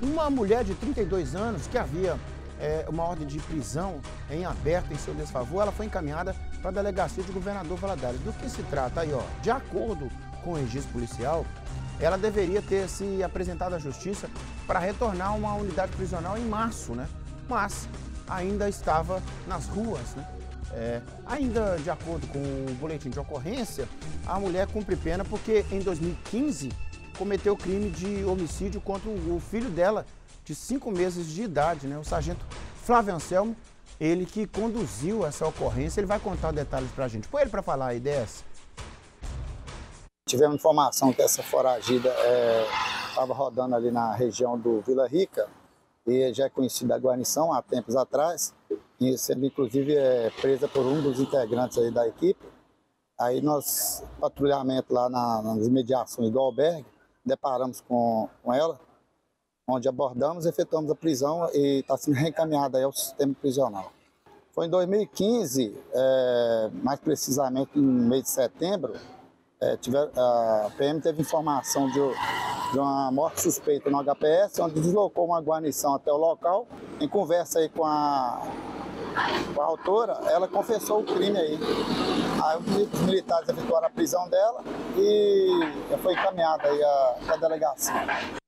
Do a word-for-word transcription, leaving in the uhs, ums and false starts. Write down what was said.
Uma mulher de trinta e dois anos que havia é, uma ordem de prisão em aberto em seu desfavor, ela foi encaminhada para a delegacia de Governador Valadares. Do que se trata aí, ó? De acordo com o registro policial, ela deveria ter se apresentado à justiça para retornar a uma unidade prisional em março, né? Mas ainda estava nas ruas, né? É, ainda de acordo com o boletim de ocorrência, a mulher cumpre pena porque em dois mil e quinze cometeu crime de homicídio contra o filho dela, de cinco meses de idade, né? O sargento Flávio Anselmo, ele que conduziu essa ocorrência, ele vai contar detalhes pra gente. Põe ele para falar aí, Décio. Tivemos informação que essa foragida estava é, rodando ali na região do Vila Rica e já é conhecida a guarnição há tempos atrás, e sendo inclusive é, presa por um dos integrantes aí da equipe. Aí nós, patrulhamento lá na, nas imediações do albergue, deparamos com, com ela, onde abordamos, efetuamos a prisão e está sendo reencaminhada aí ao sistema prisional. Foi em dois mil e quinze, é, mais precisamente no mês de setembro, é, tiver, a P M teve informação de, de uma morte suspeita no H P S, onde deslocou uma guarnição até o local. Em conversa aí com a, com a autora, ela confessou o crime aí. Aí os militares efetuaram a prisão dela e foi encaminhada aí a, a delegacia.